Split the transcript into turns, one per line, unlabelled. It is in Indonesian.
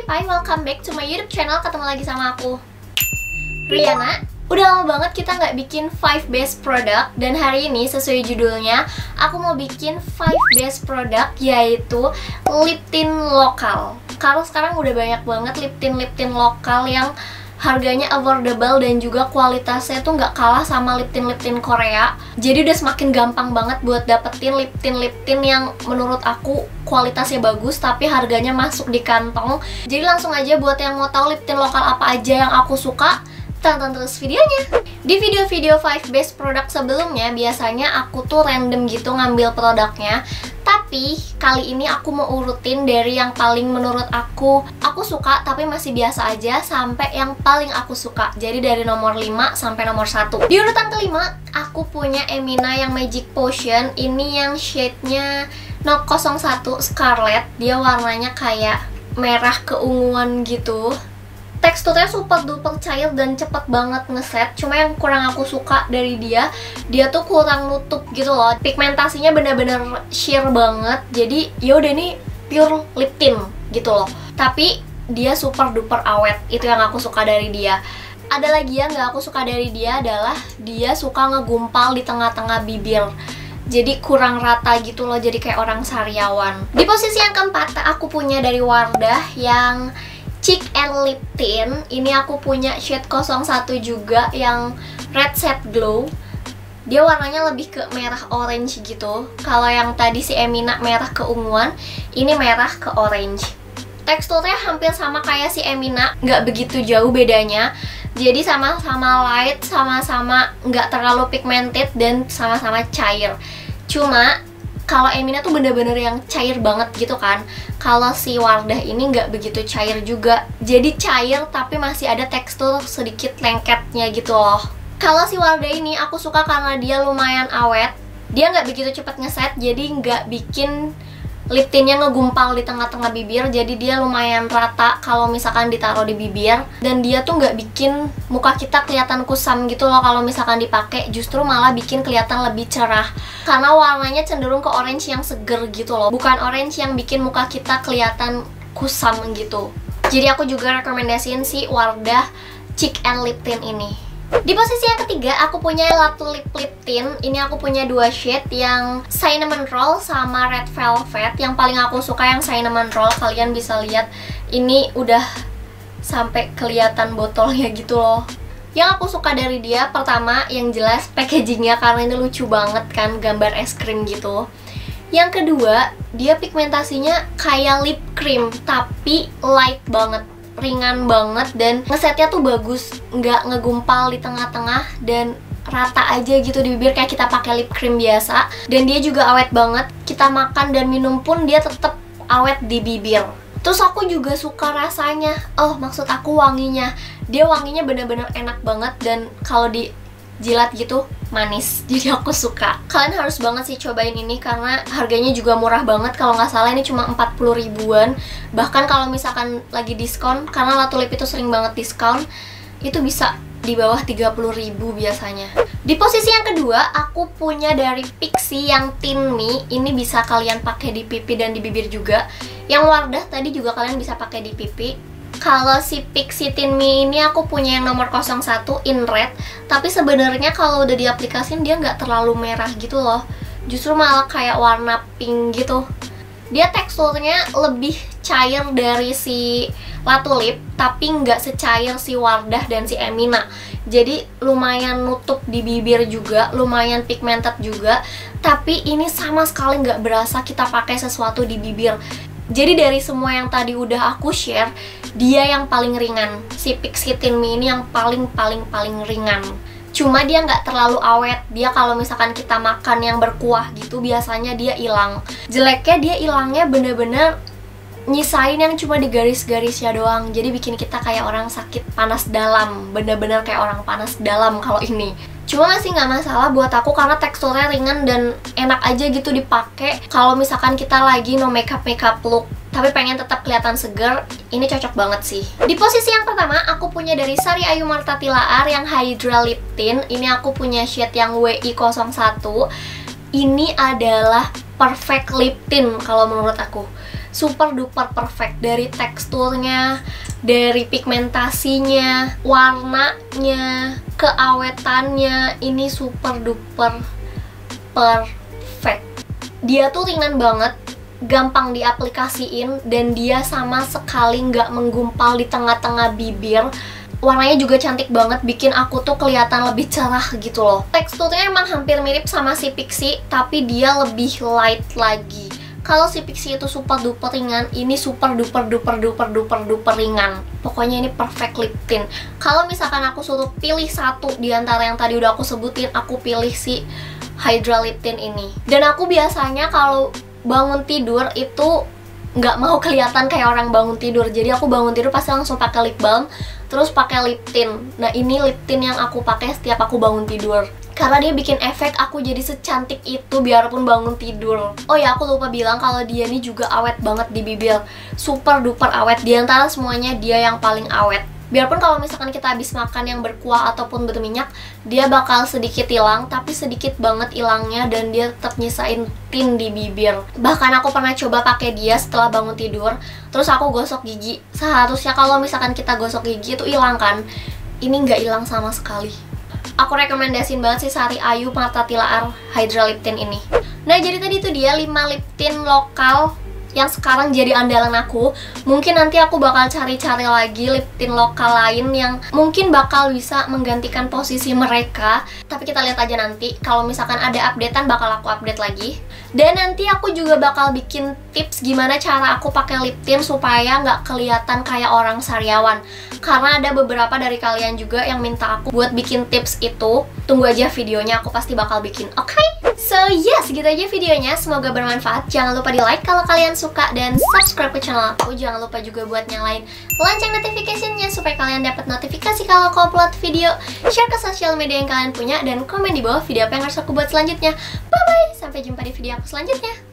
Hi, welcome back to my YouTube channel. Ketemu lagi sama aku, Riana. Udah lama banget kita nggak bikin 5 best product. Dan hari ini sesuai judulnya, aku mau bikin 5 best product, yaitu lip tint lokal. Kalau sekarang udah banyak banget lip tint lokal yang harganya affordable dan juga kualitasnya tuh nggak kalah sama lip tint Korea. Jadi udah semakin gampang banget buat dapetin lip tint yang menurut aku kualitasnya bagus tapi harganya masuk di kantong. Jadi langsung aja buat yang mau tahu lip tint lokal apa aja yang aku suka, tonton terus videonya. Di video-video 5 best product sebelumnya biasanya aku tuh random gitu ngambil produknya. Tapi kali ini aku mau urutin dari yang paling menurut aku suka tapi masih biasa aja sampai yang paling aku suka. Jadi dari nomor 5 sampai nomor 1. Di urutan kelima aku punya Emina yang Magic Potion. Ini yang shade-nya 001 Scarlet. Dia warnanya kayak merah keunguan gitu. Teksturnya super duper cair dan cepet banget ngeset. Cuma yang kurang aku suka dari dia tuh kurang nutup gitu loh. Pigmentasinya bener-bener sheer banget. Jadi yaudah ini pure lip tint gitu loh. Tapi dia super duper awet. Itu yang aku suka dari dia. Ada lagi yang gak aku suka dari dia adalah dia suka ngegumpal di tengah-tengah bibir. Jadi kurang rata gitu loh, jadi kayak orang sariawan. Di posisi yang keempat aku punya dari Wardah yang Cheek and Lip Tint. Ini aku punya shade 01 juga yang Red Set Glow. Dia warnanya lebih ke merah orange gitu. Kalau yang tadi si Emina merah keunguan, ini merah ke orange. Teksturnya hampir sama kayak si Emina, nggak begitu jauh bedanya. Jadi sama-sama light, sama-sama nggak terlalu pigmented dan sama-sama cair. Cuma kalau Emina tuh bener-bener yang cair banget gitu kan. Kalau si Wardah ini nggak begitu cair juga. Jadi cair tapi masih ada tekstur sedikit lengketnya gitu loh. Kalau si Wardah ini aku suka karena dia lumayan awet. Dia nggak begitu cepet ngeset, jadi nggak bikin lip tintnya ngegumpal di tengah-tengah bibir. Jadi dia lumayan rata kalau misalkan ditaruh di bibir. Dan dia tuh nggak bikin muka kita kelihatan kusam gitu loh kalau misalkan dipakai. Justru malah bikin kelihatan lebih cerah. Karena warnanya cenderung ke orange yang seger gitu loh. Bukan orange yang bikin muka kita kelihatan kusam gitu. Jadi aku juga rekomendasiin si Wardah Cheek and Lip Tint ini. Di posisi yang ketiga aku punya Latu Lip Tint. Ini aku punya dua shade, yang Cinnamon Roll sama Red Velvet. Yang paling aku suka yang Cinnamon Roll. Kalian bisa lihat ini udah sampai kelihatan botolnya gitu loh. Yang aku suka dari dia pertama yang jelas packagingnya, karena ini lucu banget kan, gambar es krim gitu. Yang kedua dia pigmentasinya kayak lip cream tapi light banget, ringan banget, dan ngesetnya tuh bagus, nggak ngegumpal di tengah-tengah dan rata aja gitu di bibir kayak kita pakai lip cream biasa. Dan dia juga awet banget, kita makan dan minum pun dia tetap awet di bibir. Terus aku juga suka rasanya, maksud aku wanginya. Dia wanginya bener-bener enak banget dan kalau dijilat gitu manis. Jadi aku suka. Kalian harus banget sih cobain ini karena harganya juga murah banget. Kalau nggak salah ini cuma 40 ribuan. Bahkan kalau misalkan lagi diskon, karena Latu Lip itu sering banget diskon, itu bisa di bawah 30 ribu biasanya. Di posisi yang kedua aku punya dari Pixi yang Tint Me. Ini bisa kalian pakai di pipi dan di bibir juga. Yang Wardah tadi juga kalian bisa pakai di pipi. Kalau si Pixi Tint Me ini aku punya yang nomor 01 in red. Tapi sebenarnya kalau udah diaplikasin dia nggak terlalu merah gitu loh. Justru malah kayak warna pink gitu. Dia teksturnya lebih cair dari si Latu Lip, tapi nggak secair si Wardah dan si Emina. Jadi lumayan nutup di bibir juga, lumayan pigmented juga. Tapi ini sama sekali nggak berasa kita pakai sesuatu di bibir. Jadi dari semua yang tadi udah aku share, dia yang paling ringan. Si Pixi Tint Me ini yang paling ringan. Cuma dia nggak terlalu awet. Dia kalau misalkan kita makan yang berkuah gitu, biasanya dia hilang. Jeleknya dia hilangnya bener-bener nyisain yang cuma di garis-garisnya doang. Jadi bikin kita kayak orang sakit panas dalam. Bener-bener kayak orang panas dalam kalau ini. Cuma masih nggak masalah buat aku karena teksturnya ringan dan enak aja gitu dipakai. Kalau misalkan kita lagi no makeup look tapi pengen tetap kelihatan seger, ini cocok banget sih. Di posisi yang pertama aku punya dari Sari Ayu Marta Tilaar yang Hydra Lip Tint. Ini aku punya shade yang WI01. Ini adalah perfect lip tint kalau menurut aku. super duper perfect. Dari teksturnya, dari pigmentasinya, warnanya, keawetannya, ini super duper perfect. Dia tuh ringan banget, gampang diaplikasiin, dan dia sama sekali nggak menggumpal di tengah-tengah bibir. Warnanya juga cantik banget, bikin aku tuh kelihatan lebih cerah gitu loh. Teksturnya emang hampir mirip sama si Pixi, tapi dia lebih light lagi. Kalau si Pixi itu super duper ringan, ini super duper ringan. Pokoknya ini perfect lip tint. Kalau misalkan aku suruh pilih satu di antara yang tadi udah aku sebutin, aku pilih si Hydra Lip Tint ini. Dan aku biasanya kalau bangun tidur itu nggak mau kelihatan kayak orang bangun tidur, jadi aku bangun tidur pasti langsung pakai lip balm, terus pakai lip tint. Nah, ini lip tint yang aku pakai setiap aku bangun tidur, karena dia bikin efek aku jadi secantik itu biarpun bangun tidur. Oh ya, aku lupa bilang kalau dia ini juga awet banget di bibir, super duper awet. Di antara semuanya dia yang paling awet. Biarpun kalau misalkan kita habis makan yang berkuah ataupun berminyak, dia bakal sedikit hilang, tapi sedikit banget hilangnya, dan dia tetap nyisain tint di bibir. Bahkan aku pernah coba pakai dia setelah bangun tidur, terus aku gosok gigi. Seharusnya kalau misalkan kita gosok gigi itu hilang kan, ini nggak hilang sama sekali. Aku rekomendasiin banget sih Sari Ayu Marta Tilaar Hydra Lip Tint ini. Nah, jadi tadi itu dia 5 lip tint lokal yang sekarang jadi andalan aku. Mungkin nanti aku bakal cari-cari lagi lip tint lokal lain yang mungkin bakal bisa menggantikan posisi mereka. Tapi kita lihat aja nanti. Kalau misalkan ada updatean bakal aku update lagi. Dan nanti aku juga bakal bikin tips gimana cara aku pakai lip tint supaya nggak kelihatan kayak orang sariawan. Karena ada beberapa dari kalian juga yang minta aku buat bikin tips itu. Tunggu aja videonya, aku pasti bakal bikin, oke? So yes, segitu aja videonya. Semoga bermanfaat. Jangan lupa di like kalau kalian suka, dan subscribe ke channel aku. Jangan lupa juga buat nyalain lonceng notification-nya supaya kalian dapat notifikasi kalau aku upload video. Share ke sosial media yang kalian punya, dan komen di bawah video apa yang harus aku buat selanjutnya. Bye bye, sampai jumpa di video aku selanjutnya.